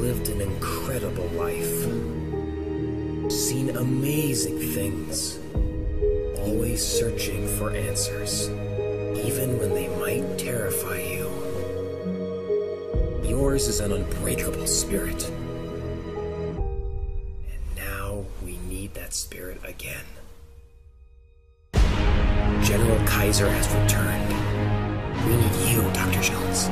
lived an incredible life. Seen amazing things. Always searching for answers, even when they might terrify you. Yours is an unbreakable spirit. And now we need that spirit again. General Kaiser has returned. We need you, Dr. Jones.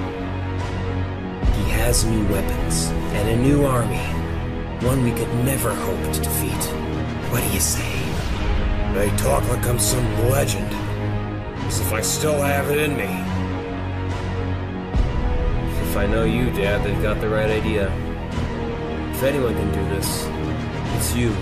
He has new weapons and a new army. One we could never hope to defeat. What do you say? They talk like I'm some legend. As if I still have it in me. If I know you, Dad, they've got the right idea. If anyone can do this, it's you.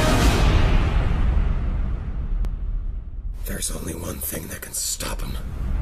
There's only one thing that can stop him.